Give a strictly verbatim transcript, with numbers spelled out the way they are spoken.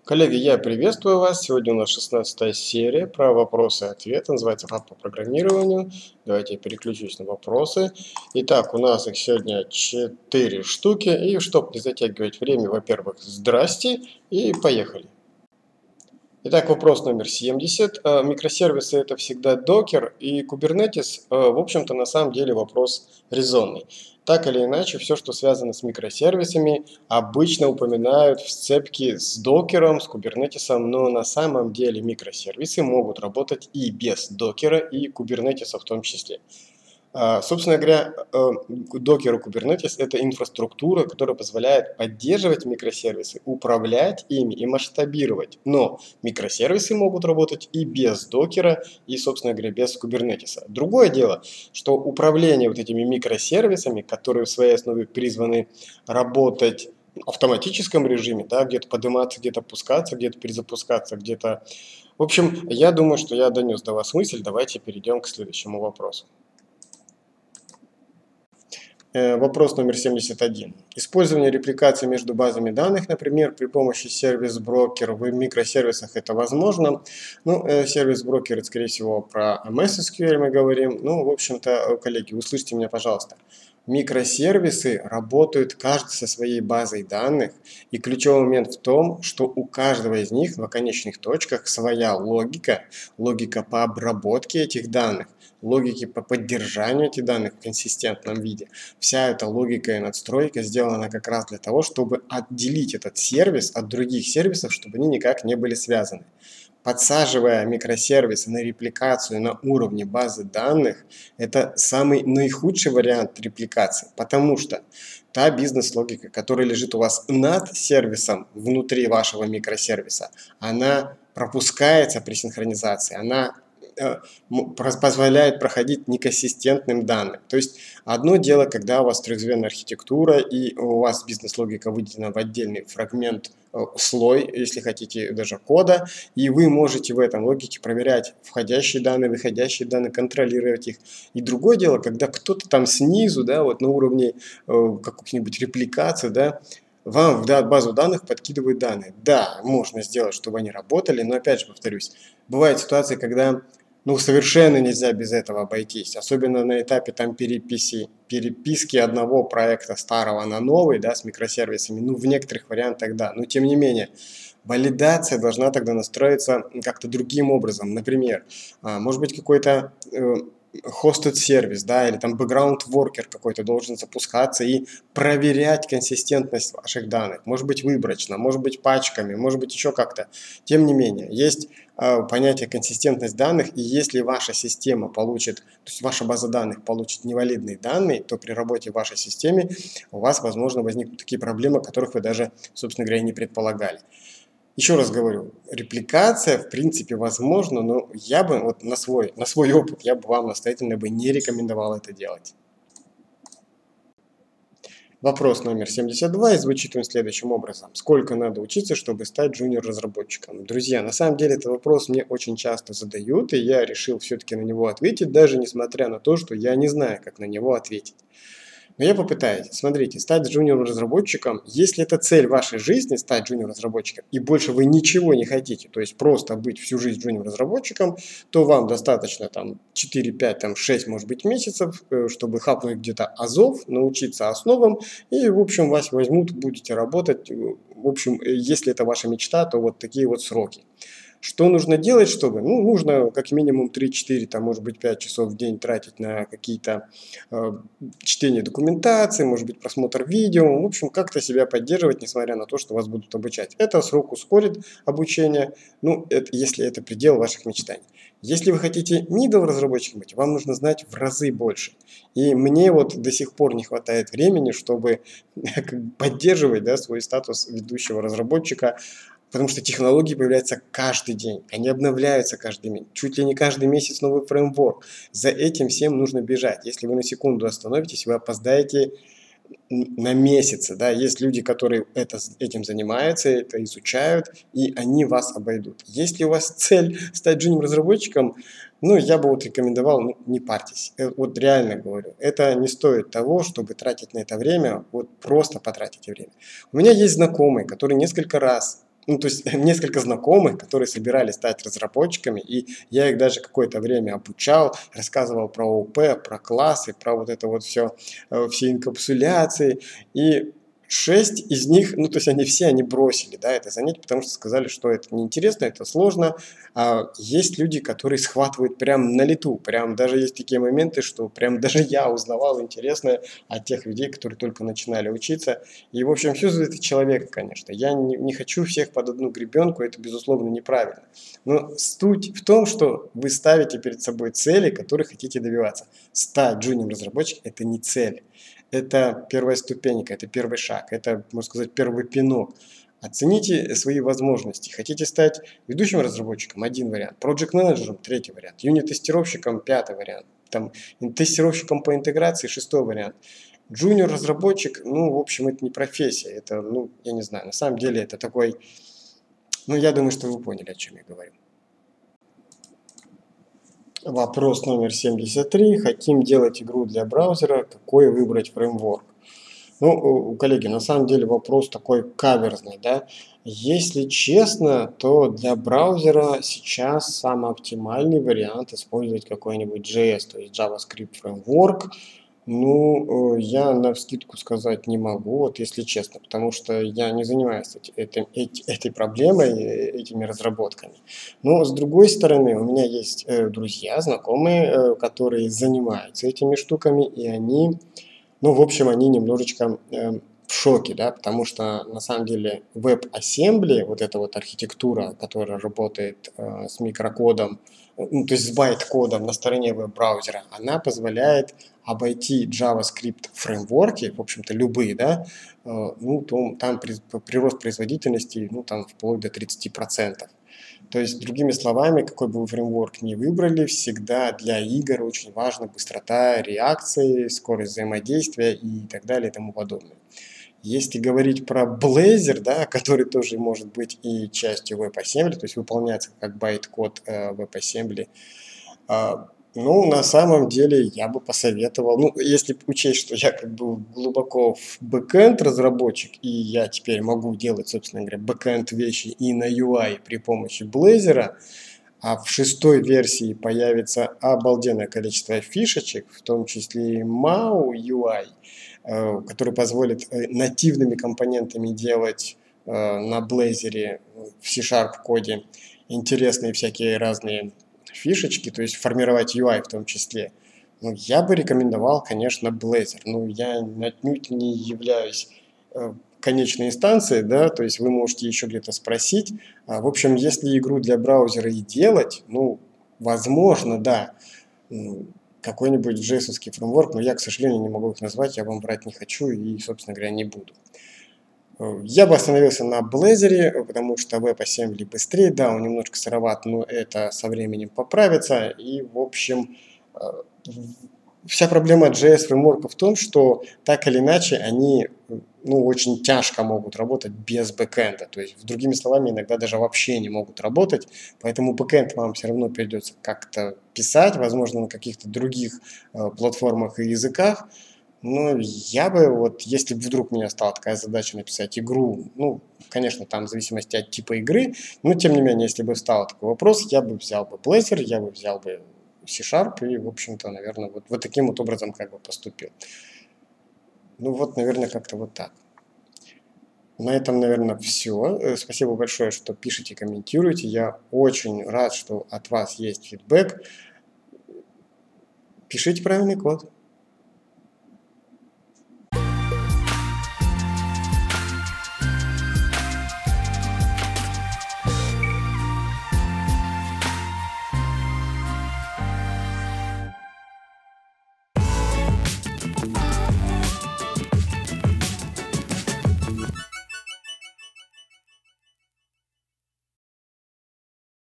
Коллеги, я приветствую вас. Сегодня у нас шестнадцатая серия про вопросы и ответы. Называется «Факт по программированию». Давайте я переключусь на вопросы. Итак, у нас их сегодня четыре штуки. И чтобы не затягивать время, во-первых, здрасте и поехали. Итак, вопрос номер семьдесят. Э, Микросервисы это всегда докер, и Kubernetes, э, в общем-то, на самом деле вопрос резонный. Так или иначе, все, что связано с микросервисами, обычно упоминают в сцепке с докером, с кубернетисом, но на самом деле микросервисы могут работать и без докера, и кубернетиса в том числе. А, Собственно говоря, э, Docker и Kubernetes – это инфраструктура, которая позволяет поддерживать микросервисы, управлять ими и масштабировать. Но микросервисы могут работать и без докера, и, собственно говоря, без Kubernetes. Другое дело, что управление вот этими микросервисами, которые в своей основе призваны работать в автоматическом режиме, да, где-то подниматься, где-то опускаться, где-то перезапускаться, где-то… В общем, я думаю, что я донес до вас мысль. Давайте перейдем к следующему вопросу. Вопрос номер семьдесят один. Использование репликации между базами данных, например, при помощи сервис-брокер в микросервисах, это возможно. Ну, сервис-брокер, это, скорее всего, про эм эс эс кью эль мы говорим. Ну, в общем-то, коллеги, услышьте меня, пожалуйста. Микросервисы работают каждый со своей базой данных, и ключевой момент в том, что у каждого из них в конечных точках своя логика, логика по обработке этих данных, логики по поддержанию этих данных в консистентном виде. Вся эта логика и надстройка сделана как раз для того, чтобы отделить этот сервис от других сервисов, чтобы они никак не были связаны. Подсаживая микросервисы на репликацию на уровне базы данных, это самый наихудший вариант репликации, потому что та бизнес-логика, которая лежит у вас над сервисом внутри вашего микросервиса, она пропускается при синхронизации, она позволяет проходить неконсистентным данным. То есть одно дело, когда у вас трехзвенная архитектура и у вас бизнес-логика выделена в отдельный фрагмент, слой, если хотите, даже кода, и вы можете в этом логике проверять входящие данные, выходящие данные, контролировать их. И другое дело, когда кто-то там снизу, да, вот на уровне э, каких-нибудь репликаций, да, вам в базу данных подкидывают данные. Да, можно сделать, чтобы они работали, но опять же повторюсь, бывают ситуации, когда ну, совершенно нельзя без этого обойтись, особенно на этапе там переписи, переписки одного проекта старого на новый, да, с микросервисами, ну, в некоторых вариантах да, но тем не менее, валидация должна тогда настроиться как-то другим образом, например, может быть какой-то э, hosted сервис, да, или там background worker какой-то должен запускаться и проверять консистентность ваших данных, может быть выборочно, может быть пачками, может быть еще как-то, тем не менее, есть понятие консистентность данных, и если ваша система получит, то есть ваша база данных получит невалидные данные, то при работе в вашей системе у вас, возможно, возникнут такие проблемы, которых вы даже, собственно говоря, не предполагали. Еще раз говорю, репликация в принципе возможна, но я бы вот на свой, на свой опыт я бы вам настоятельно бы не рекомендовал это делать. Вопрос номер семьдесят два, и звучит он следующим образом. Сколько надо учиться, чтобы стать джуниор-разработчиком? Друзья, на самом деле этот вопрос мне очень часто задают, и я решил все-таки на него ответить, даже несмотря на то, что я не знаю, как на него ответить. Но я попытаюсь. Смотрите, стать джуниор-разработчиком, если это цель вашей жизни, стать джуниор-разработчиком, и больше вы ничего не хотите, то есть просто быть всю жизнь джуниор-разработчиком, то вам достаточно там четыре, пять, там, шесть, может быть, месяцев, чтобы хапнуть где-то азов, научиться основам, и, в общем, вас возьмут, будете работать. В общем, если это ваша мечта, то вот такие вот сроки. Что нужно делать, чтобы? Ну, нужно как минимум три-четыре, там, может быть, пять часов в день тратить на какие-то э, чтение документации, может быть, просмотр видео. В общем, как-то себя поддерживать, несмотря на то, что вас будут обучать. Это срок ускорит обучение, ну, это, если это предел ваших мечтаний. Если вы хотите middle разработчиком быть, вам нужно знать в разы больше. И мне вот до сих пор не хватает времени, чтобы поддерживать, да, свой статус ведущего разработчика. Потому что технологии появляются каждый день, они обновляются каждый день, чуть ли не каждый месяц новый фреймворк. За этим всем нужно бежать. Если вы на секунду остановитесь, вы опоздаете на месяцы. Да? Есть люди, которые это, этим занимаются, это изучают, и они вас обойдут. Если у вас цель стать джуниор-разработчиком, ну, я бы вот рекомендовал, ну, не парьтесь. Вот реально говорю, это не стоит того, чтобы тратить на это время, вот просто потратите время. У меня есть знакомый, который несколько раз ну, то есть несколько знакомых, которые собирались стать разработчиками, и я их даже какое-то время обучал, рассказывал про ООП, про классы, про вот это вот все, все инкапсуляции, и шесть из них, ну, то есть они все, они бросили, да, это занятие, потому что сказали, что это неинтересно, это сложно. А есть люди, которые схватывают прям на лету, прям даже есть такие моменты, что прям даже я узнавал интересное от тех людей, которые только начинали учиться. И, в общем, все зависит от человека, конечно. Я не, не хочу всех под одну гребенку, это, безусловно, неправильно. Но суть в том, что вы ставите перед собой цели, которые хотите добиваться. Стать джуниор-разработчиком – это не цель. Это первая ступенька, это первый шаг, это, можно сказать, первый пинок. Оцените свои возможности. Хотите стать ведущим разработчиком – один вариант, проект-менеджером – третий вариант, юнит-тестировщиком – пятый вариант, там, тестировщиком по интеграции – шестой вариант. Джуниор-разработчик, ну, в общем, это не профессия, это, ну, я не знаю, на самом деле это такой, ну, я думаю, что вы поняли, о чем я говорю. Вопрос номер семьдесят три. Хотим делать игру для браузера, какой выбрать фреймворк? Ну, коллеги, на самом деле вопрос такой каверзный, да. Если честно, то для браузера сейчас самый оптимальный вариант использовать какой-нибудь джей эс, то есть JavaScript фреймворк. Ну, я навскидку сказать не могу, вот если честно, потому что я не занимаюсь эти, этой, эти, этой проблемой, этими разработками. Но с другой стороны, у меня есть э, друзья, знакомые, э, которые занимаются этими штуками, и они, ну, в общем, они немножечко э, в шоке, да, потому что на самом деле WebAssembly, вот эта вот архитектура, которая работает э, с микрокодом, ну, то есть с байт-кодом на стороне веб-браузера, она позволяет обойти JavaScript фреймворки, в общем-то любые, да, э, ну, то там при, прирост производительности, ну, там вплоть до тридцати процентов. То есть, другими словами, какой бы вы фреймворк ни выбрали, всегда для игр очень важна быстрота реакции, скорость взаимодействия и так далее и тому подобное. Если говорить про Blazor, да, который тоже может быть и частью WebAssembly, то есть выполняется как байт-код э, WebAssembly, э, ну, на самом деле, я бы посоветовал, ну, если учесть, что я как бы глубоко в бэкэнд разработчик, и я теперь могу делать, собственно говоря, бэкэнд вещи и на ю ай при помощи Blazor, а в шестой версии появится обалденное количество фишечек, в том числе и мау ю ай, э, который позволит э, нативными компонентами делать э, на Blazor в C-Sharp коде интересные всякие разные фишечки, то есть формировать ю ай в том числе. Ну, я бы рекомендовал, конечно, Blazor. Ну, я отнюдь не являюсь э, конечной инстанцией, да, то есть вы можете еще где-то спросить. А, в общем, если игру для браузера и делать, ну, возможно, да, какой-нибудь джей эс-овский фреймворк, но я, к сожалению, не могу их назвать, я вам врать не хочу и, собственно говоря, не буду. Я бы остановился на Blazor, потому что WebAssembly быстрее, да, он немножко сыроват, но это со временем поправится. И, в общем, вся проблема джей эс-фреймворка в том, что так или иначе они, ну, очень тяжко могут работать без бэкэнда. То есть, другими словами, иногда даже вообще не могут работать. Поэтому бэкэнд вам все равно придется как-то писать, возможно, на каких-то других э, платформах и языках. Ну, я бы, вот, если бы вдруг у меня стала такая задача написать игру, ну, конечно, там в зависимости от типа игры, но, тем не менее, если бы встал такой вопрос, я бы взял бы Blazor, я бы взял бы C-Sharp и, в общем-то, наверное, вот, вот таким вот образом как бы поступил. Ну, вот, наверное, как-то вот так. На этом, наверное, все. Спасибо большое, что пишете, комментируете. Я очень рад, что от вас есть фидбэк. Пишите правильный код.